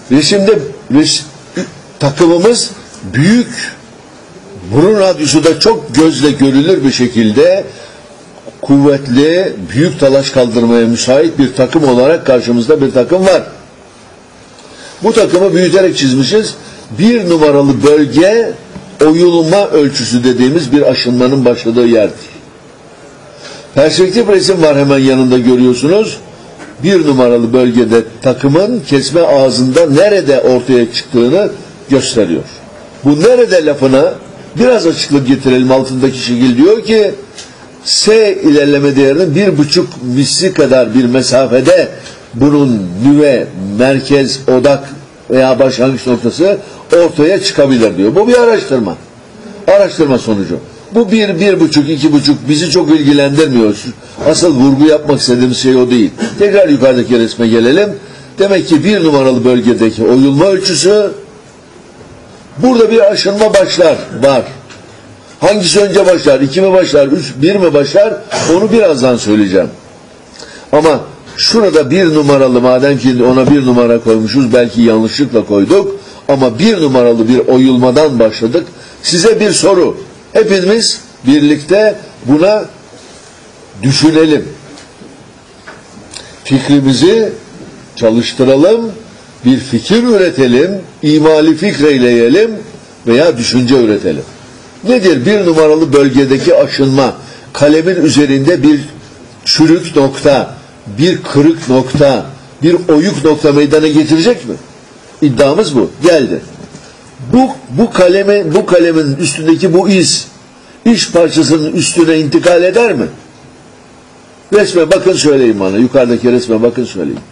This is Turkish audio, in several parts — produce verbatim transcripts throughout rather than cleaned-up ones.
Resimde res, takımımız büyük, burun radyosu da çok gözle görülür bir şekilde kuvvetli, büyük talaş kaldırmaya müsait bir takım olarak karşımızda bir takım var. Bu takımı büyüterek çizmişiz. Bir numaralı bölge oyulma ölçüsü dediğimiz bir aşınmanın başladığı yerdir. Perspektif resim var hemen yanında görüyorsunuz. Bir numaralı bölgede takımın kesme ağzında nerede ortaya çıktığını gösteriyor. Bu nerede lafına biraz açıklık getirelim. Altındaki şekil diyor ki S ilerleme değerinin bir buçuk misli kadar bir mesafede bunun nüve, merkez, odak veya başlangıç noktası ortaya çıkabilir diyor. Bu bir araştırma. Araştırma sonucu. Bu bir, bir buçuk, iki buçuk bizi çok ilgilendirmiyor. Asıl vurgu yapmak istediğimiz şey o değil. Tekrar yukarıdaki resme gelelim. Demek ki bir numaralı bölgedeki oyulma ölçüsü, burada bir aşınma başlar, var. Hangisi önce başlar, iki mi başlar, üç, bir mi başlar, onu birazdan söyleyeceğim. Ama şurada bir numaralı, madem ki ona bir numara koymuşuz, belki yanlışlıkla koyduk, ama bir numaralı bir oyulmadan başladık. Size bir soru, hepimiz birlikte buna düşünelim. Fikrimizi çalıştıralım, bir fikir üretelim, imali fikreyleyelim veya düşünce üretelim. Nedir bir numaralı bölgedeki aşınma? Kalemin üzerinde bir çürük nokta, bir kırık nokta, bir oyuk nokta meydana getirecek mi? İddiamız bu. Geldi. Bu, bu, kalemi, bu kalemin üstündeki bu iz, iş parçasının üstüne intikal eder mi? Resme bakın söyleyin bana. Yukarıdaki resme bakın söyleyin.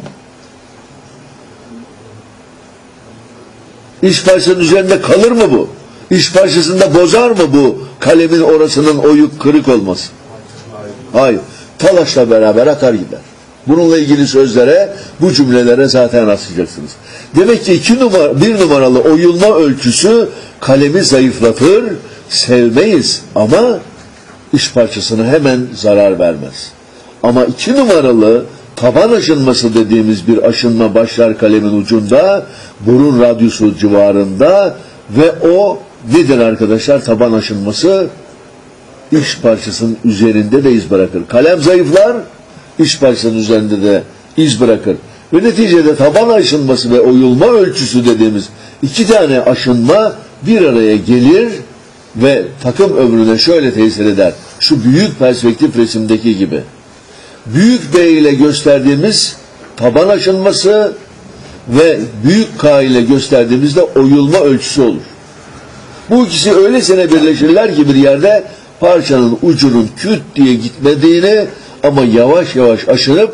İş parçasının üzerinde kalır mı bu? İş parçasında bozar mı bu kalemin orasının oyuk kırık olması? Hayır. Hayır. Talaşla beraber akar gider. Bununla ilgili sözlere, bu cümlelere zaten rastlayacaksınız. Demek ki iki numara, bir numaralı oyulma ölçüsü kalemi zayıflatır, sevmeyiz ama iş parçasına hemen zarar vermez. Ama iki numaralı taban aşınması dediğimiz bir aşınma başlar kalemin ucunda, burun radyosu civarında ve o nedir arkadaşlar? Taban aşınması iş parçasının üzerinde de iz bırakır. Kalem zayıflar, iş parçasının üzerinde de iz bırakır. Ve neticede taban aşınması ve oyulma ölçüsü dediğimiz iki tane aşınma bir araya gelir ve takım ömrüne şöyle tesir eder. Şu büyük perspektif resimdeki gibi. Büyük B ile gösterdiğimiz taban aşınması ve büyük K ile gösterdiğimizde oyulma ölçüsü olur. Bu ikisi öylesine birleşirler ki bir yerde parçanın ucunun küt diye gitmediğini ama yavaş yavaş aşınıp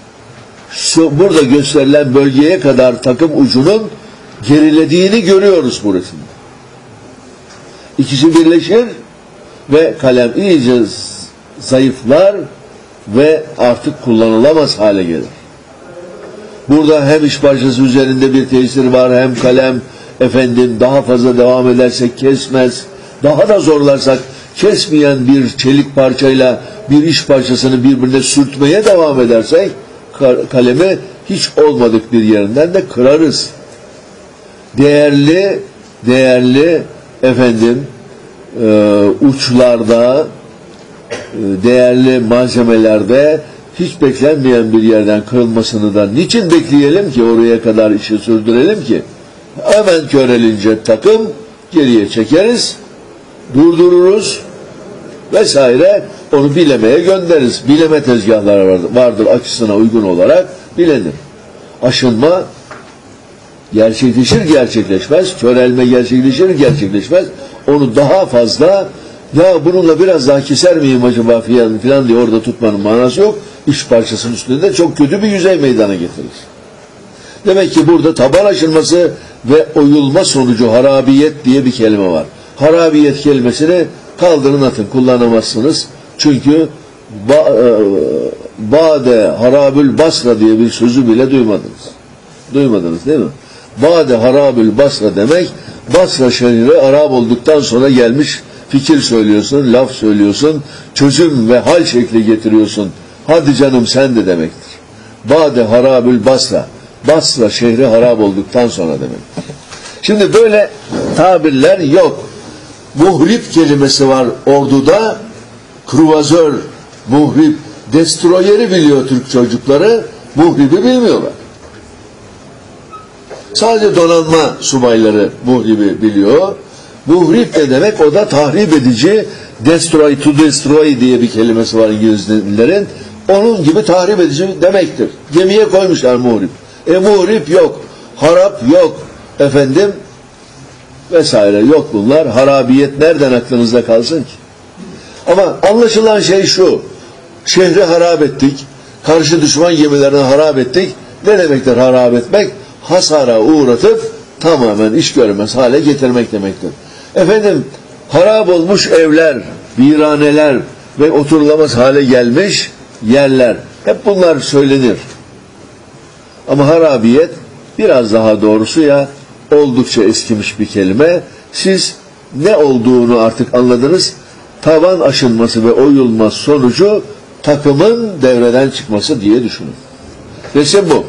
burada gösterilen bölgeye kadar takım ucunun gerilediğini görüyoruz bu resimde. İkisi birleşir ve kalem iyice zayıflar ve artık kullanılamaz hale gelir. Burada hem iş parçası üzerinde bir tesir var, hem kalem efendim daha fazla devam edersek kesmez, daha da zorlarsak kesmeyen bir çelik parçayla bir iş parçasını birbirine sürtmeye devam edersek kalemi hiç olmadık bir yerinden de kırarız. Değerli değerli efendim e, uçlarda e, değerli malzemelerde hiç beklenmeyen bir yerden kırılmasını da niçin bekleyelim ki, oraya kadar işi sürdürelim ki? Hemen körelince takım geriye çekeriz, durdururuz vesaire, onu bilemeye göndeririz. Bileme tezgahları vardır, vardır açısına uygun olarak bilenir. Aşınma gerçekleşir gerçekleşmez, körelme gerçekleşir gerçekleşmez, onu daha fazla ya bununla biraz daha keser miyim acaba filan, filan diye orada tutmanın manası yok. İş parçasının üstünde çok kötü bir yüzey meydana getirir. Demek ki burada taban aşınması ve oyulma sonucu harabiyet diye bir kelime var. Harabiyet kelimesini kaldırın atın, kullanamazsınız. Çünkü ba, e, Bade harabül basra diye bir sözü bile duymadınız. Duymadınız değil mi? Bade harabül basra demek, Basra şehri Arap olduktan sonra gelmiş fikir söylüyorsun, laf söylüyorsun, çözüm ve hal şekli getiriyorsun. Hadi canım sen de demektir. Bade harabül basra. Basra şehri harap olduktan sonra demek. Şimdi böyle tabirler yok. Muhrip kelimesi var orduda. Kruvazör, muhrip, destroyeri biliyor Türk çocukları. Muhribi bilmiyorlar. Sadece donanma subayları muhribi biliyor. Muhrip ne demek? O da tahrip edici. Destroy, to destroy diye bir kelimesi var İngilizlerin. Onun gibi tahrip edici demektir. Gemiye koymuşlar muhrip. E muhrip yok. Harap yok. Efendim vesaire yok bunlar. Harabiyet nereden aklınızda kalsın ki? Ama anlaşılan şey şu. Şehri harap ettik. Karşı düşman gemilerini harap ettik. Ne demektir harap etmek? Hasara uğratıp tamamen iş görmez hale getirmek demektir. Efendim harap olmuş evler, viraneler ve oturulamaz hale gelmiş yerler. Hep bunlar söylenir. Ama harabiyet biraz daha doğrusu ya oldukça eskimiş bir kelime. Siz ne olduğunu artık anladınız. Tavan aşınması ve oyulma sonucu takımın devreden çıkması diye düşünün. Resim bu.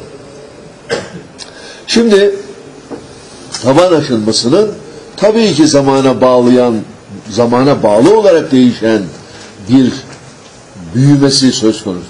Şimdi tavan aşınmasının tabii ki zamana bağlayan, zamana bağlı olarak değişen bir büyümesi söz konusudur.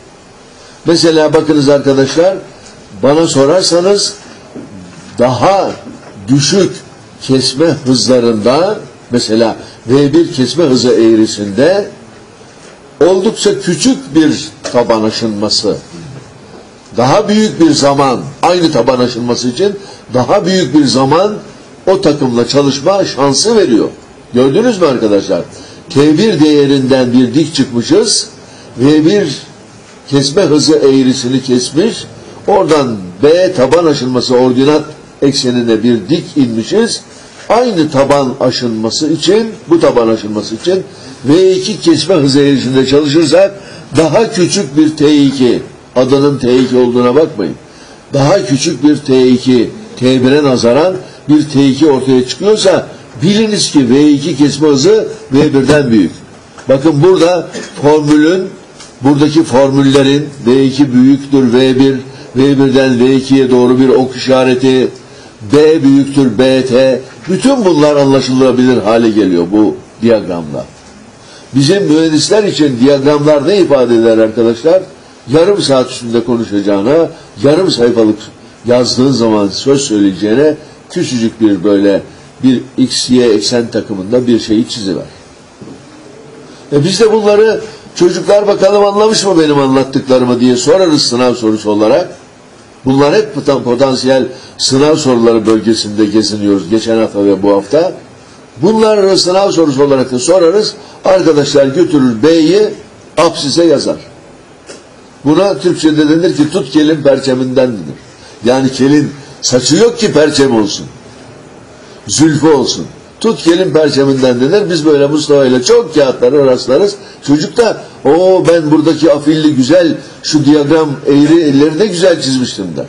Mesela bakınız arkadaşlar, bana sorarsanız daha düşük kesme hızlarında, mesela V bir kesme hızı eğrisinde oldukça küçük bir taban aşınması, daha büyük bir zaman, aynı taban aşınması için daha büyük bir zaman o takımla çalışma şansı veriyor. Gördünüz mü arkadaşlar? T bir değerinden bir dik çıkmışız. V bir kesme hızı eğrisini kesmiş. Oradan B taban aşınması ordinat eksenine bir dik inmişiz. Aynı taban aşınması için, bu taban aşınması için V iki kesme hızı eğrisinde çalışırsak daha küçük bir T iki, adının T iki olduğuna bakmayın. Daha küçük bir T iki, T bire nazaran bir T iki ortaya çıkıyorsa biliniz ki V iki kesme hızı V birden büyük. Bakın burada formülün, buradaki formüllerin V iki büyüktür V bir, V birden V ikiye doğru bir ok işareti, B büyüktür B T, bütün bunlar anlaşılabilir hale geliyor bu diyagramda. Bizim mühendisler için diyagramlar ne ifade eder arkadaşlar? Yarım saat üstünde konuşacağına, yarım sayfalık yazdığın zaman söz söyleyeceğine küçücük bir böyle bir X, Y eksen takımında bir şeyi çiziver. E biz de bunları çocuklar bakalım anlamış mı benim anlattıklarımı diye sorarız sınav sorusu olarak. Bunlar hep potansiyel sınav soruları bölgesinde geziniyoruz geçen hafta ve bu hafta. Bunları sınav sorusu olarak da sorarız. Arkadaşlar götürür B'yi apsise yazar. Buna Türkçe'de denir ki tut kelin perçeminden denir. Yani kelin saçı yok ki perçem olsun. Zülfü olsun. Tut kelin perçeminden denir. Biz böyle Mustafa ile çok kağıtlara rastlarız. Çocuk da o ben buradaki afilli güzel şu diyagram eğri elleri de güzel çizmiştim der.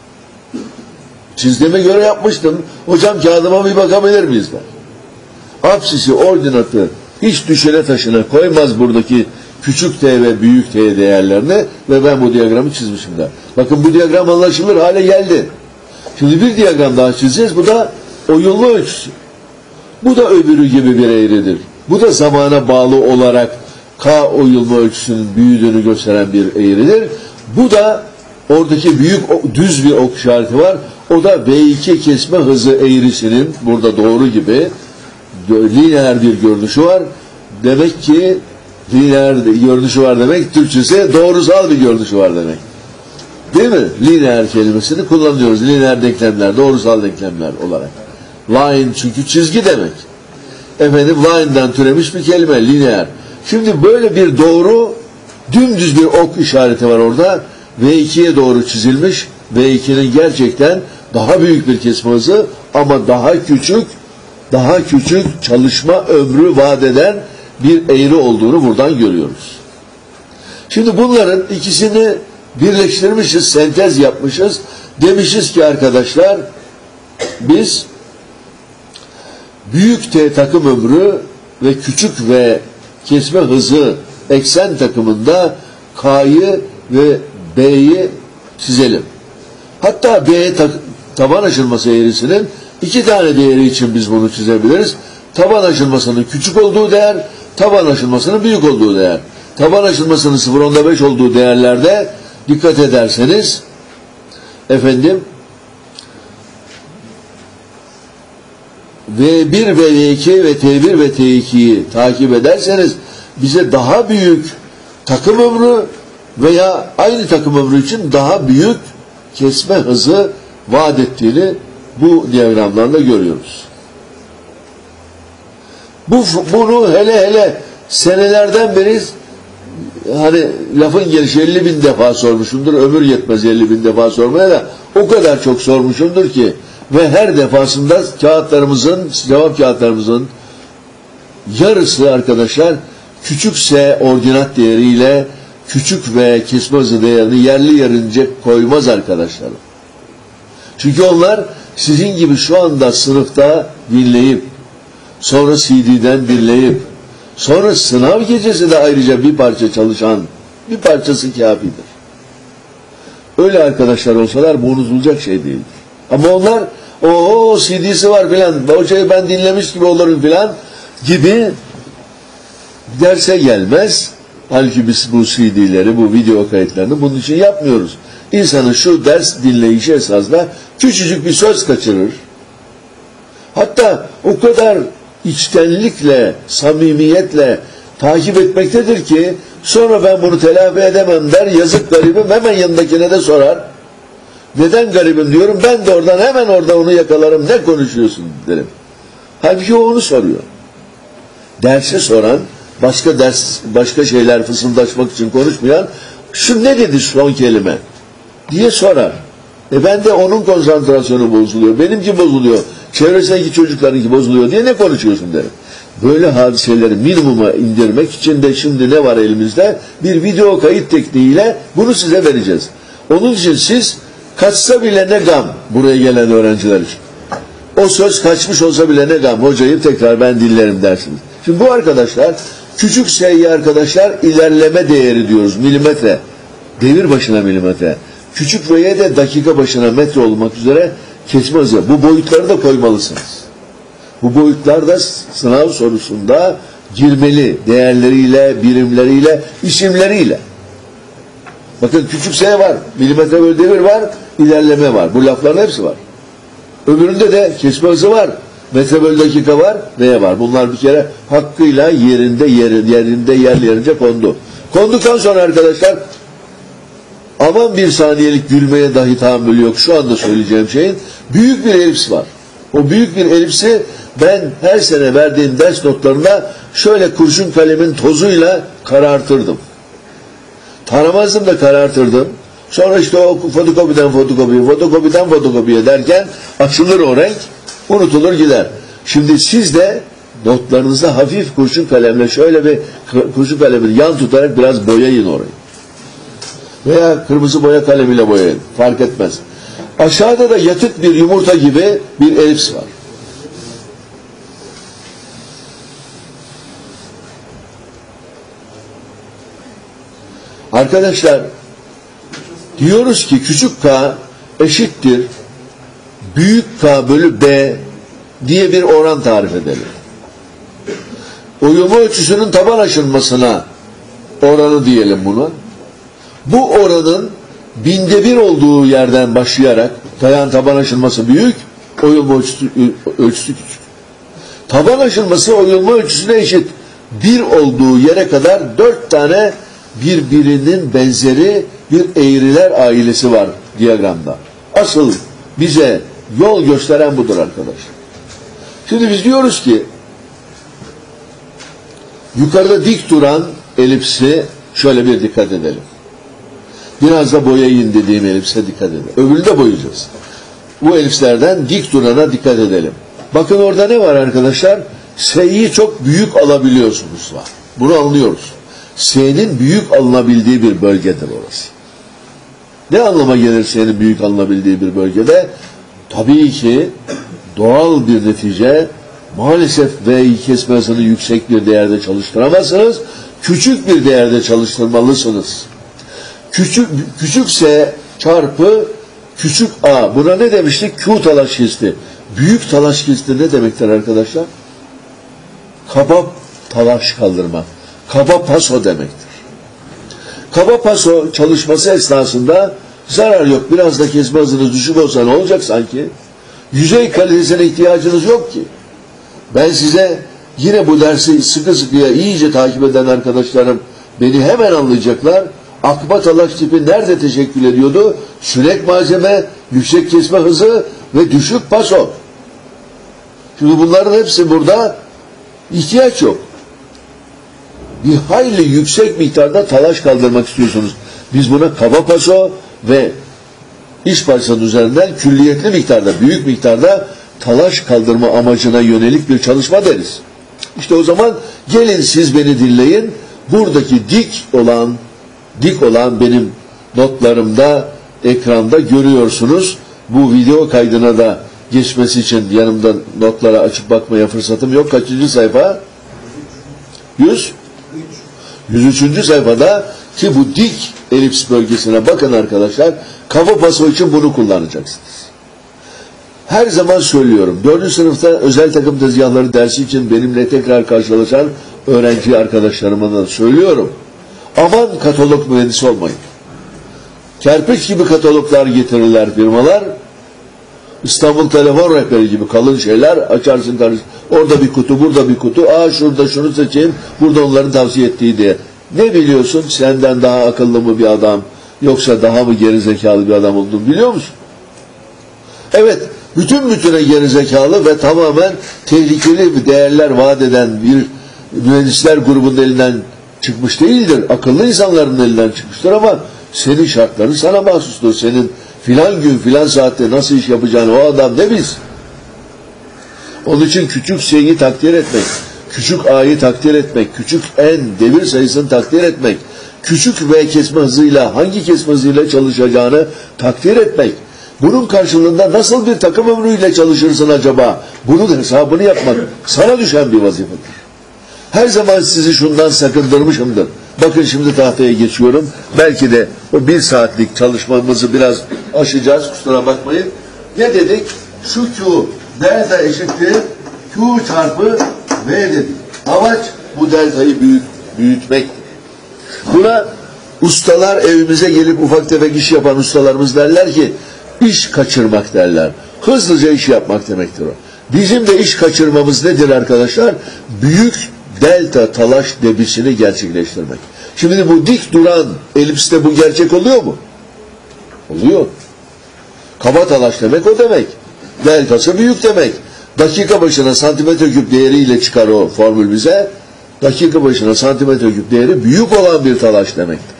Çizdiğime göre yapmıştım. Hocam kağıdıma bir bakabilir miyiz der. Apsisi ordinatı hiç düşene taşına koymaz buradaki küçük t ve büyük t değerlerini ve ben bu diyagramı çizmişim der. Bakın bu diyagram anlaşılır hale geldi. Şimdi bir diyagram daha çizeceğiz. Bu da oyunlu ölçüsü. Bu da öbürü gibi bir eğridir. Bu da zamana bağlı olarak K oyulma ölçüsünün büyüdüğünü gösteren bir eğridir. Bu da oradaki büyük düz bir ok işareti var. O da V iki kesme hızı eğrisinin burada doğru gibi lineer bir görünüşü var. Demek ki lineer görünüşü var demek Türkçesi doğrusal bir görünüşü var demek. Değil mi? Lineer kelimesini kullanıyoruz. Lineer denklemler, doğrusal denklemler olarak. Line çünkü çizgi demek. Efendim line'dan türemiş bir kelime lineer. Şimdi böyle bir doğru dümdüz bir ok işareti var orada. V ikiye doğru çizilmiş. V ikinin gerçekten daha büyük bir kesme hızı ama daha küçük daha küçük çalışma ömrü vaat eden bir eğri olduğunu buradan görüyoruz. Şimdi bunların ikisini birleştirmişiz, sentez yapmışız. Demişiz ki arkadaşlar biz büyük T takım ömrü ve küçük V kesme hızı eksen takımında K'yı ve B'yi çizelim. Hatta B ta taban aşınması eğrisinin iki tane değeri için biz bunu çizebiliriz. Taban aşınmasının küçük olduğu değer, taban aşınmasının büyük olduğu değer. Taban aşınmasının sıfır nokta beş olduğu değerlerde dikkat ederseniz efendim V bir ve V iki ve T bir ve T iki'yi takip ederseniz bize daha büyük takım ömrü veya aynı takım ömrü için daha büyük kesme hızı vaat ettiğini bu diyagramlarla görüyoruz. Bu, bunu hele hele senelerden beri hani lafın gelişi elli bin defa sormuşumdur. Ömür yetmez elli bin defa sormaya da o kadar çok sormuşumdur ki ve her defasında kağıtlarımızın, cevap kağıtlarımızın yarısı arkadaşlar küçük S ordinat değeriyle küçük V kesme hızı değerini yerli yerince koymaz arkadaşlarım. Çünkü onlar sizin gibi şu anda sınıfta dinleyip sonra C D'den dinleyip sonra sınav gecesi de ayrıca bir parça çalışan bir parçası kafidir. Öyle arkadaşlar olsalar bu unutulacak şey değildir. Ama onlar o C D'si var filan, hocayı ben dinlemiş gibi olurum filan gibi derse gelmez. Halbuki biz bu C D'leri, bu video kayıtlarını bunun için yapmıyoruz. İnsanın şu ders dinleyişi esasında küçücük bir söz kaçırır. Hatta o kadar içtenlikle, samimiyetle takip etmektedir ki sonra ben bunu telafi edemem der, yazık garibim, hemen yanındakine de sorar. Neden garibim diyorum, ben de oradan hemen orada onu yakalarım, ne konuşuyorsun derim. Halbuki o onu soruyor. Dersi soran, başka ders, başka şeyler fısıldaşmak için konuşmayan, şu ne dedi son kelime diye sorar. E ben de onun konsantrasyonu bozuluyor, benimki bozuluyor, çevresindeki çocuklarınki bozuluyor diye ne konuşuyorsun derim. Böyle hadiseleri minimuma indirmek için de şimdi ne var elimizde? Bir video kayıt tekniğiyle bunu size vereceğiz. Onun için siz kaçsa bile ne gam buraya gelen öğrenciler için. O söz kaçmış olsa bile ne gam, hocayı tekrar ben dinlerim dersiniz. Şimdi bu arkadaşlar küçük S'ye arkadaşlar ilerleme değeri diyoruz, milimetre. Devir başına milimetre. Küçük V'ye de dakika başına metre olmak üzere kesme hızı. Bu boyutları da koymalısınız. Bu boyutlar da sınav sorusunda girmeli, değerleriyle, birimleriyle, isimleriyle. Bakın küçük S var, milimetre bölü devir var, ilerleme var. Bu lafların hepsi var. Öbüründe de kesme hızı var, metre bölü dakika var, V var. Bunlar bir kere hakkıyla yerinde yerin, yerinde yer yerince kondu. Konduktan sonra arkadaşlar aman bir saniyelik gülmeye dahi tahammülü yok. Şu anda söyleyeceğim şeyin büyük bir elips var. O büyük bir elipsi ben her sene verdiğim ders notlarında şöyle kurşun kalemin tozuyla karartırdım. Taramazdım da karartırdım. Sonra işte o fotokopiden fotokopiye, fotokopiden fotokopiye derken açılır o renk, unutulur gider. Şimdi siz de notlarınızda hafif kurşun kalemle şöyle bir kurşun kalemini yan tutarak biraz boyayın orayı. Veya kırmızı boya kalemiyle boyayın. Fark etmez. Aşağıda da yatık bir yumurta gibi bir elips var. Arkadaşlar diyoruz ki küçük k eşittir büyük K bölü B diye bir oran tarif edelim. Uyumu ölçüsünün taban aşınmasına oranı diyelim buna. Bu oranın binde bir olduğu yerden başlayarak dayan taban aşınması büyük, oyulma ölçüsü, ölçüsü küçük. Taban aşınması oyulma ölçüsüne eşit. Bir olduğu yere kadar dört tane birbirinin benzeri bir eğriler ailesi var diyagramda. Asıl bize yol gösteren budur arkadaşlar. Şimdi biz diyoruz ki yukarıda dik duran elipsi şöyle bir dikkat edelim. Biraz da boyayın dediğim elipse dikkat edelim. Öbürünü de boyayacağız. Bu elipslerden dik durana dikkat edelim. Bakın orada ne var arkadaşlar? S'yi çok büyük alabiliyorsunuz. Var. Bunu anlıyoruz. S'nin büyük alınabildiği bir bölgedir orası. Ne anlama gelir S'nin büyük alınabildiği bir bölgede? Tabii ki doğal bir netice, maalesef V'yi kesme hızını yüksek bir değerde çalıştıramazsınız. Küçük bir değerde çalıştırmalısınız. Küçük, küçük S çarpı Küçük A. Buna ne demiştik? Q talaş kesti. Büyük talaş kesti ne demektir arkadaşlar? Kaba talaş kaldırma. Kaba paso demektir. Kaba paso çalışması esnasında zarar yok. Biraz da kesme hızınız düşük olsa ne olacak sanki? Yüzey kalitesine ihtiyacınız yok ki. Ben size yine bu dersi sıkı sıkıya iyice takip eden arkadaşlarım beni hemen anlayacaklar. Akba talaş tipi nerede teşekkül ediyordu? Sülek malzeme, yüksek kesme hızı ve düşük paso. Şimdi bunların hepsi burada ihtiyaç yok. Bir hayli yüksek miktarda talaş kaldırmak istiyorsunuz. Biz buna kaba paso ve iç parçanın üzerinden külliyetli miktarda, büyük miktarda talaş kaldırma amacına yönelik bir çalışma deriz. İşte o zaman gelin siz beni dinleyin. Buradaki dik olan, dik olan benim notlarımda, ekranda görüyorsunuz. Bu video kaydına da geçmesi için yanımda notlara açıp bakmaya fırsatım yok. Kaçıncı sayfa? yüz? yüz üçüncü sayfada ki bu dik elips bölgesine bakın arkadaşlar. Kafa paso için bunu kullanacaksınız. Her zaman söylüyorum. Dördüncü sınıfta özel takım tezgahları dersi için benimle tekrar karşılaşan öğrenci arkadaşlarıma da söylüyorum. Aman katalog mühendisi olmayın. Kerpiç gibi kataloglar getirirler firmalar. İstanbul telefon rehberi gibi kalın şeyler açarsın kardeşim. Orada bir kutu, burada bir kutu. Aa şurada şunu seçeyim. Burada onların tavsiye ettiği diye. Ne biliyorsun? Senden daha akıllı mı bir adam yoksa daha mı gerizekalı bir adam olduğunu biliyor musun? Evet. Bütün bütüne gerizekalı ve tamamen tehlikeli bir değerler vaat eden bir mühendisler grubunun elinden çıkmış değildir. Akıllı insanların elinden çıkmıştır ama senin şartların sana mahsustur. Senin filan gün filan saatte nasıl iş yapacağını o adam ne biz? Onun için küçük C'yi takdir etmek, küçük A'yı takdir etmek, küçük N devir sayısını takdir etmek, küçük V kesme hızıyla hangi kesme hızıyla çalışacağını takdir etmek. Bunun karşılığında nasıl bir takım ömrüyle çalışırsın acaba? Bunun hesabını yapmak sana düşen bir vazifedir. Her zaman sizi şundan sakındırmışımdır. Bakın şimdi tahtaya geçiyorum. Belki de o bir saatlik çalışmamızı biraz aşacağız. Kusura bakmayın. Ne dedik? Şu Q delta eşittir Q çarpı V dedik. Amaç bu deltayı büyüt, büyütmek. Buna ustalar evimize gelip ufak tefek iş yapan ustalarımız derler ki iş kaçırmak derler. Hızlıca iş yapmak demektir o. Bizim de iş kaçırmamız nedir arkadaşlar? Büyük delta talaş debisini gerçekleştirmek. Şimdi bu dik duran elipste bu gerçek oluyor mu? Oluyor. Kaba talaş demek o demek. Deltası büyük demek. Dakika başına santimetre küp değeriyle çıkar o formül bize. Dakika başına santimetre küp değeri büyük olan bir talaş demektir.